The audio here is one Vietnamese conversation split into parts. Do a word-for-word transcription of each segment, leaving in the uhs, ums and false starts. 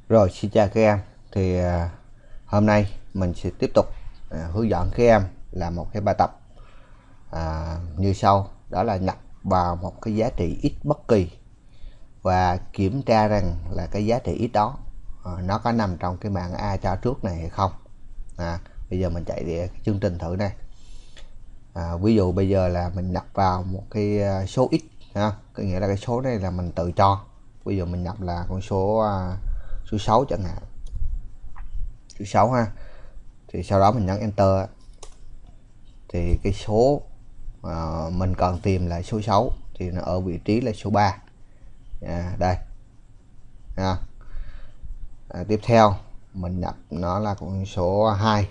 Rồi, xin chào các em. Thì à, hôm nay mình sẽ tiếp tục à, hướng dẫn các em làm một cái bài tập à, như sau. Đó là nhập vào một cái giá trị x bất kỳ và kiểm tra rằng là cái giá trị x đó à, nó có nằm trong cái bảng A cho trước này hay không. À, bây giờ mình chạy để chương trình thử này. À, ví dụ bây giờ là mình nhập vào một cái số x ha, có nghĩa là cái số này là mình tự cho. Ví dụ mình nhập là con số à, số sáu chẳng hạn, số sáu ha. Thì sau đó mình nhấn enter thì cái số uh, mình cần tìm là số sáu thì nó ở vị trí là số ba. À, đây à, à, tiếp theo mình nhập nó là con số hai.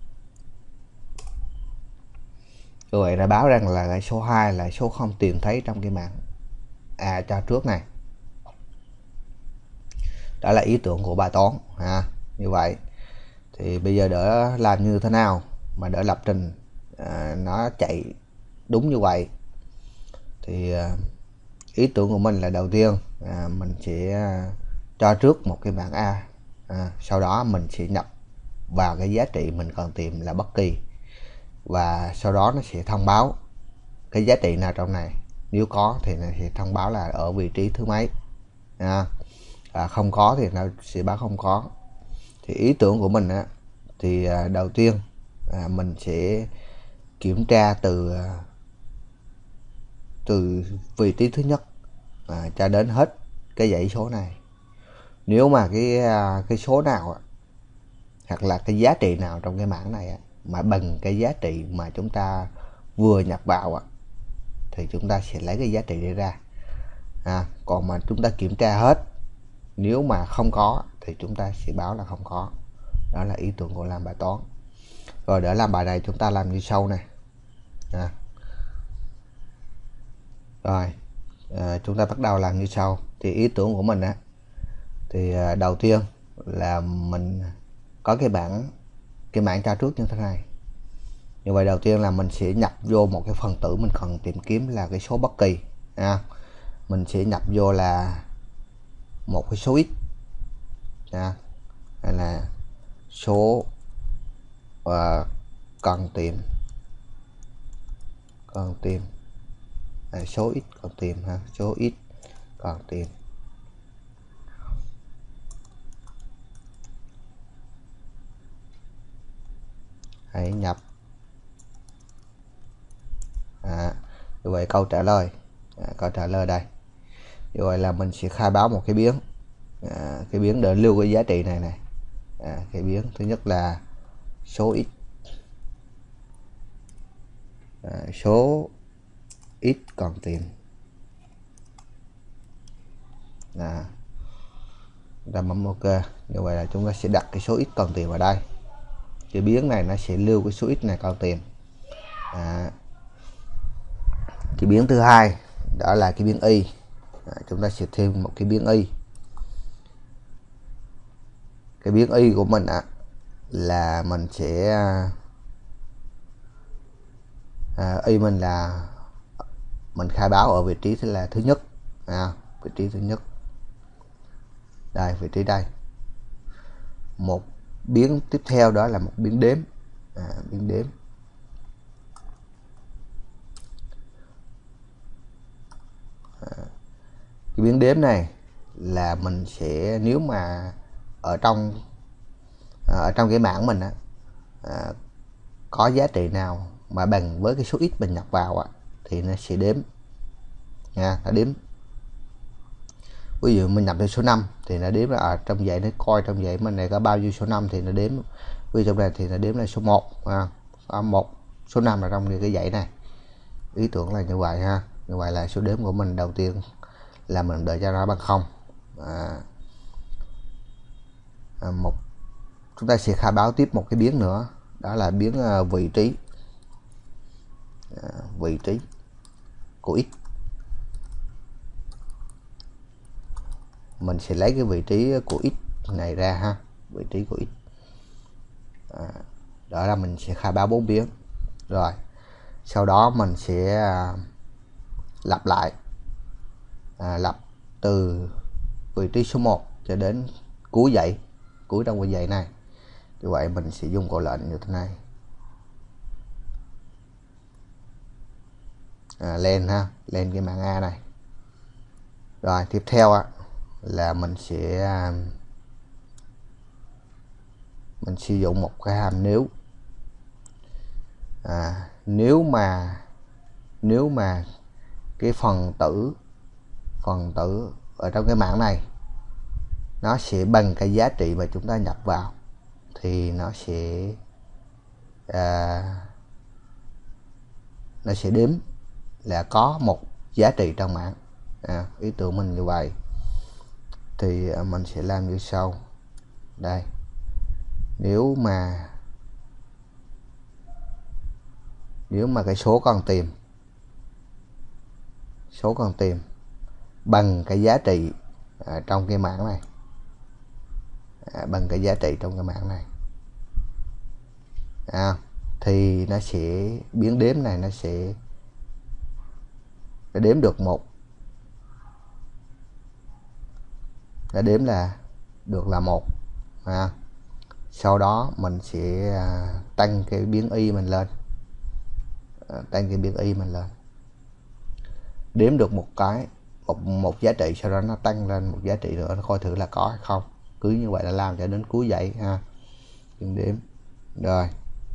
Như vậy là báo rằng là cái số hai là số không tìm thấy trong cái bảng A cho trước này. Đó là ý tưởng của bài toán à. Như vậy thì bây giờ để làm như thế nào mà để lập trình à, nó chạy đúng như vậy thì à, ý tưởng của mình là đầu tiên à, mình sẽ à, cho trước một cái bảng A, à, sau đó mình sẽ nhập vào cái giá trị mình cần tìm là bất kỳ, và sau đó nó sẽ thông báo cái giá trị nào trong này. Nếu có thì nó sẽ thông báo là ở vị trí thứ mấy, à, à, không có thì nó sẽ báo không có. Thì ý tưởng của mình á, thì à, đầu tiên à, mình sẽ kiểm tra từ à, từ vị trí thứ nhất à, cho đến hết cái dãy số này. Nếu mà cái à, cái số nào hoặc là cái giá trị nào trong cái mảng này mà bằng cái giá trị mà chúng ta vừa nhập vào thì chúng ta sẽ lấy cái giá trị đấy ra. À, còn mà chúng ta kiểm tra hết, nếu mà không có thì chúng ta sẽ báo là không có. Đó là ý tưởng của làm bài toán. Rồi để làm bài này chúng ta làm như sau này. À, rồi à, chúng ta bắt đầu làm như sau. Thì ý tưởng của mình á, thì à, đầu tiên là mình có cái bảng cái bảng tra trước như thế này. Như vậy đầu tiên là mình sẽ nhập vô một cái phần tử mình cần tìm kiếm là cái số bất kỳ. À, mình sẽ nhập vô là một cái số x, à, hay là số và cần tìm cần tìm à, số x cần tìm ha, số x cần tìm. Hãy nhập à, như vậy câu trả lời à, câu trả lời đây. Như vậy là mình sẽ khai báo một cái biến à, cái biến để lưu cái giá trị này này. À, cái biến thứ nhất là số x, à, số x cần tìm. À, chúng ta bấm ok. Như vậy là chúng ta sẽ đặt cái số x cần tìm vào đây. Cái biến này nó sẽ lưu cái số x này cần tìm. À, cái biến thứ hai đó là cái biến y. À, chúng ta sẽ thêm một cái biến y. Cái biến y của mình á, là mình sẽ à, y mình là mình khai báo ở vị trí thế là thứ nhất, à, vị trí thứ nhất đây, vị trí đây. Một biến tiếp theo đó là một biến đếm, à, biến đếm. À, cái biến đếm này là mình sẽ, nếu mà ở trong ở trong cái bảng mình á, à, có giá trị nào mà bằng với cái số x mình nhập vào á, thì nó sẽ đếm nha, nó đếm. Ví dụ mình nhập đến số năm thì nó đếm là ở trong dãy, nó coi trong dãy mình này có bao nhiêu số năm thì nó đếm. Ví dụ trong này thì nó đếm là số một, à, có một số năm là trong cái dãy này. Ý tưởng là như vậy ha. Như vậy là số đếm của mình đầu tiên là mình đợi cho nó bằng không. À, à, một chúng ta sẽ khai báo tiếp một cái biến nữa, đó là biến uh, vị trí à, vị trí của x. Mình sẽ lấy cái vị trí của x này ra ha, vị trí của x. À, đó là mình sẽ khai báo bốn biến. Rồi sau đó mình sẽ à, lặp lại, à, lặp từ vị trí số một cho đến cuối dãy, cuối trong cái dãy này. Như vậy mình sẽ dùng câu lệnh như thế này, à, lên ha, lên cái mảng A này. Rồi tiếp theo á, là mình sẽ à, mình sử dụng một cái hàm nếu. À, nếu mà nếu mà cái phần tử phần tử ở trong cái mảng này nó sẽ bằng cái giá trị mà chúng ta nhập vào thì nó sẽ à, nó sẽ đếm là có một giá trị trong mảng. À, ý tưởng mình như vậy thì mình sẽ làm như sau. Đây, nếu mà nếu mà cái số cần tìm số cần tìm bằng cái giá trị à, trong cái mảng này, à, bằng cái giá trị trong cái mảng này, à, thì nó sẽ biến đếm này nó sẽ nó đếm được một, nó đếm là được là một. À, sau đó mình sẽ à, tăng cái biến y mình lên, à, tăng cái biến y mình lên, đếm được một cái một một giá trị, sau đó nó tăng lên một giá trị nữa, nó coi thử là có hay không. Cứ như vậy là làm cho đến cuối dãy ha, đếm đếm. Rồi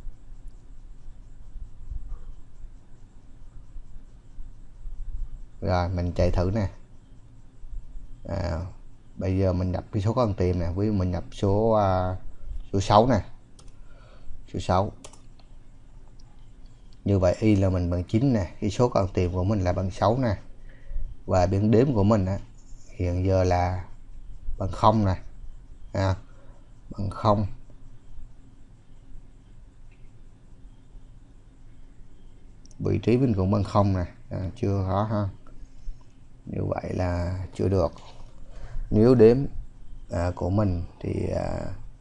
rồi mình chạy thử nè. À, bây giờ mình nhập cái số cần tìm nè, ví dụ mình nhập số uh, số sáu nè, số sáu. Như vậy y là mình bằng chín nè, cái số cần tìm của mình là bằng sáu nè, và biến đếm của mình á, hiện giờ là bằng không nè, à, bằng không. Vị trí mình cũng bằng không nè, à, chưa có ha. Như vậy là chưa được. Nếu đếm à, của mình thì à,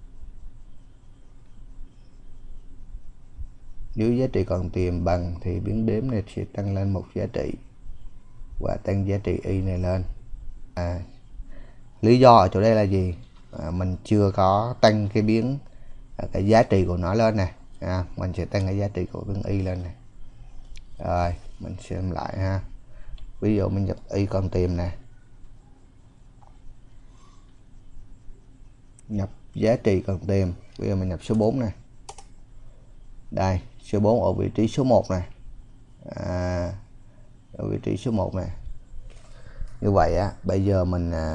nếu giá trị cần tìm bằng thì biến đếm này sẽ tăng lên một giá trị và tăng giá trị y này lên. À, lý do ở chỗ đây là gì? À, mình chưa có tăng cái biến à, cái giá trị của nó lên nè, à, mình sẽ tăng cái giá trị của biến y lên này. Rồi mình xem lại ha, ví dụ mình nhập y cần tìm nè, nhập giá trị cần tìm, bây giờ mình nhập số bốn này. Đây, số bốn ở vị trí số một này, à, ở vị trí số một này. Như vậy á, bây giờ mình à,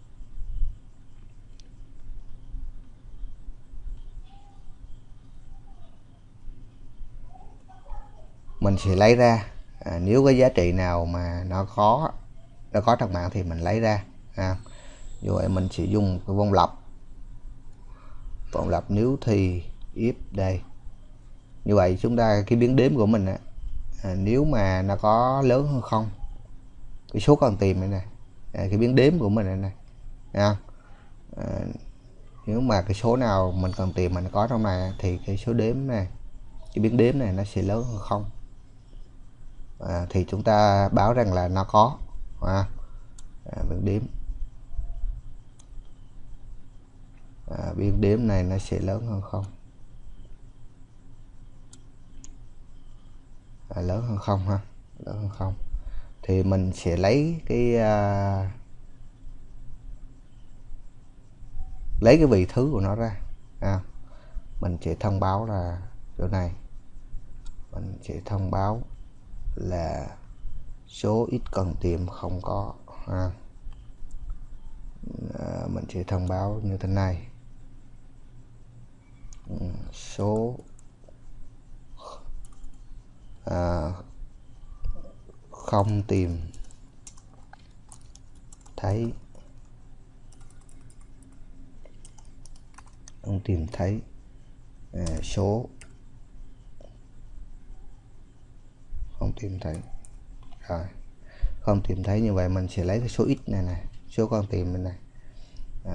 mình sẽ lấy ra, à, nếu cái giá trị nào mà nó có nó có trong mạng thì mình lấy ra. À, như vậy mình sẽ dùng cái vòng lặp, vòng lặp nếu thì if đây. Như vậy chúng ta cái biến đếm của mình á, à, nếu mà nó có lớn hơn không, cái số cần tìm này này, à, cái biến đếm của mình này này, à, à, nếu mà cái số nào mình cần tìm mình có trong này thì cái số đếm này, cái biến đếm này nó sẽ lớn hơn không, à, thì chúng ta báo rằng là nó có, à, à, biến đếm à, biến đếm này nó sẽ lớn hơn không, à, lớn hơn không ha, lớn hơn không, thì mình sẽ lấy cái uh, lấy cái vị thứ của nó ra, à, mình sẽ thông báo là chỗ này mình sẽ thông báo là số ít cần tìm không có, à, à, mình sẽ thông báo như thế này, số à, không tìm thấy không tìm thấy à, số không tìm thấy. Rồi không tìm thấy, như vậy mình sẽ lấy cái số ít này này, số con tìm bên này, à,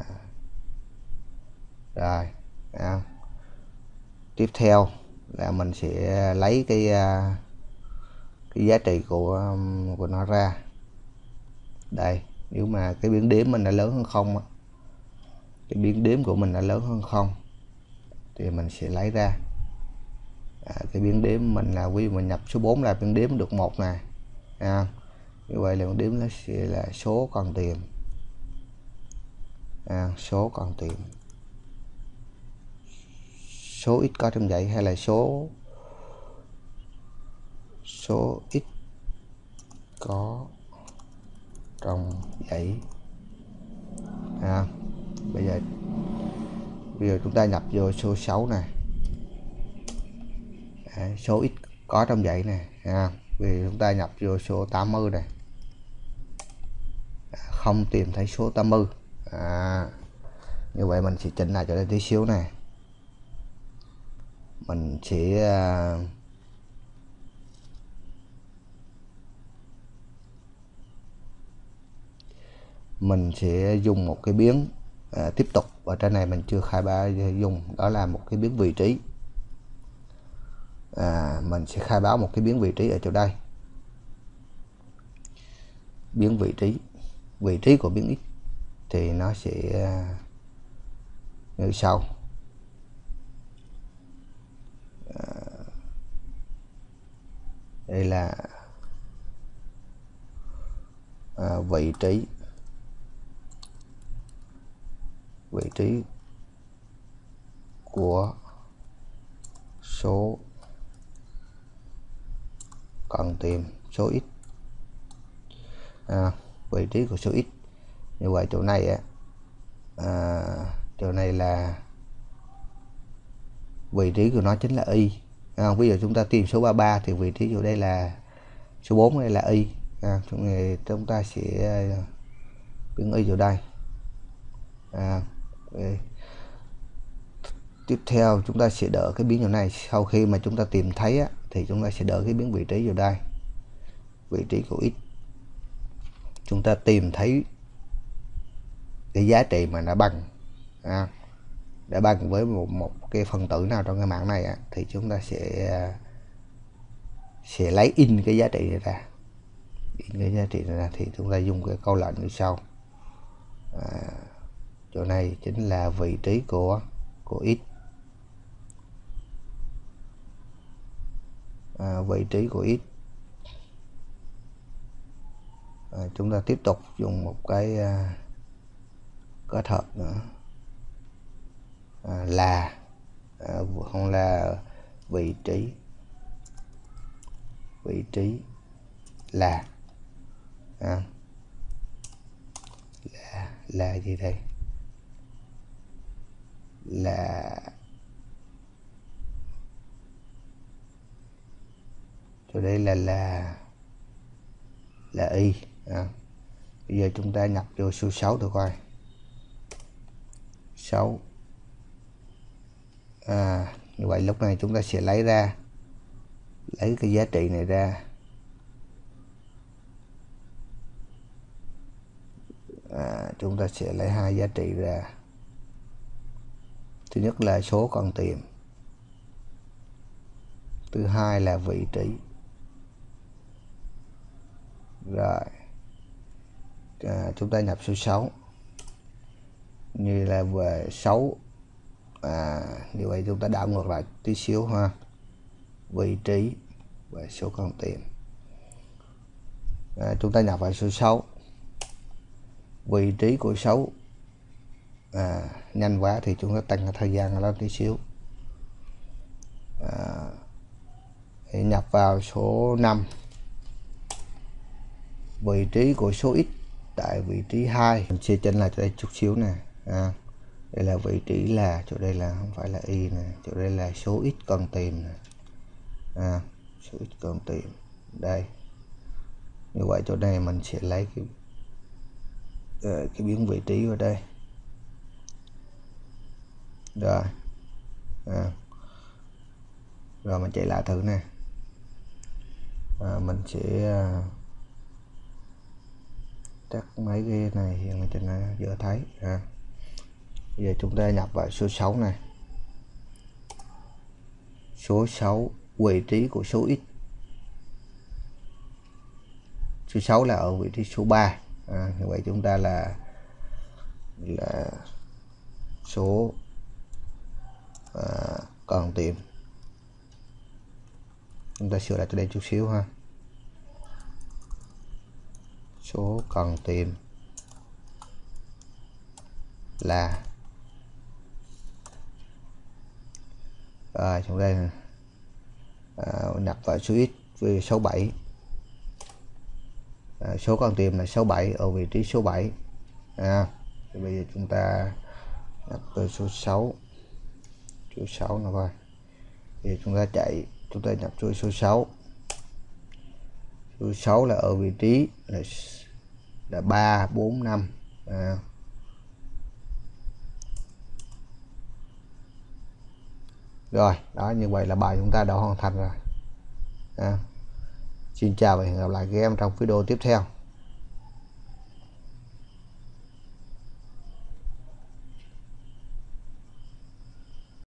rồi à, tiếp theo là mình sẽ lấy cái cái giá trị của của nó ra. Đây, nếu mà cái biến đếm mình đã lớn hơn không, cái biến đếm của mình đã lớn hơn không thì mình sẽ lấy ra. À, cái biến đếm mình là ví dụ mình nhập số bốn là biến đếm được một nè. À, như vậy là biến đếm nó sẽ là số cần tìm. À, số cần tìm số ít có trong dãy hay là số số ít có trong dãy. À, bây giờ bây giờ chúng ta nhập vô số sáu này. À, số ít có trong dãy này. À, vì chúng ta nhập vô số tám mươi này. À, không tìm thấy số tám mươi. À, như vậy mình sẽ chỉnh lại cho đây tí xíu này. Mình sẽ uh, mình sẽ dùng một cái biến à, tiếp tục ở trên này mình chưa khai báo dùng, đó là một cái biến vị trí. À, mình sẽ khai báo một cái biến vị trí ở chỗ đây. Biến vị trí vị trí của biến x thì nó sẽ như sau. À, đây là à, vị trí vị trí của số cần tìm số x. À, vị trí của số x. Như vậy chỗ này á, à, chỗ này là vị trí của nó chính là y. À, ví dụ chúng ta tìm số ba mươi ba thì vị trí chỗ đây là số bốn, đây là y. À, trong này chúng ta sẽ biến y chỗ đây. À, tiếp theo chúng ta sẽ đỡ cái biến chỗ này. Sau khi mà chúng ta tìm thấy á, thì chúng ta sẽ đỡ cái biến vị trí vào đây. Vị trí của x chúng ta tìm thấy cái giá trị mà đã bằng à, đã bằng với một, một cái phần tử nào trong cái mạng này á, thì chúng ta sẽ sẽ lấy in cái giá trị này ra. In cái giá trị này ra thì chúng ta dùng cái câu lệnh như sau. À, chỗ này chính là vị trí của của x. À, vị trí của x. À, chúng ta tiếp tục dùng một cái uh, kết hợp nữa. À, là à, không là vị trí vị trí là à, là là gì đây? Là chỗ đây là là là y. À, bây giờ chúng ta nhập vô số sáu được coi. sáu. À, như vậy lúc này chúng ta sẽ lấy ra lấy cái giá trị này ra. À, chúng ta sẽ lấy hai giá trị ra. Thứ nhất là số cần tìm, thứ hai là vị trí. Rồi à, chúng ta nhập số sáu như là về sáu. À, như vậy chúng ta đảo ngược lại tí xíu ha. Vị trí và số cần tìm. À, chúng ta nhập vào số sáu. Vị trí của sáu à, nhanh quá thì chúng ta tăng thời gian lên tí xíu. À, thì nhập vào số năm. Vị trí của số x tại vị trí hai. Mình sẽ chỉnh lại cho đây chút xíu nè. À, đây là vị trí là chỗ đây là không phải là y nè, chỗ đây là số x cần tìm nè. À, số x cần tìm đây. Như vậy chỗ này mình sẽ lấy cái uh, cái biến vị trí vào đây. Rồi à, rồi mình chạy lại thử nè. À, mình sẽ uh, tắt mấy cái này hiện trên này dễ thấy. À, bây giờ chúng ta nhập vào số sáu này. Số sáu vị trí của số x. Số sáu là ở vị trí số ba. À, như vậy chúng ta là là số à, cần tìm. Chúng ta sửa lại từ đây chút xíu ha. Số cần tìm là rồi trong đây à, nhập vào số x với số bảy. À, số cần tìm là số bảy ở vị trí số bảy. À, thì bây giờ chúng ta nhập vào số sáu. Số sáu nào coi. Thì chúng ta chạy, chúng ta nhập chuỗi số sáu. Số sáu là ở vị trí là là ba, bốn, năm. À. Rồi, đó, như vậy là bài chúng ta đã hoàn thành rồi. À. Xin chào và hẹn gặp lại các em trong video tiếp theo.